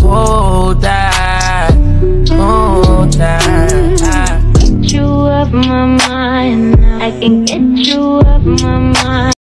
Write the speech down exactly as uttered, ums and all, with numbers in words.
hold that, hold that. Get you off my mind, I can get you off my mind.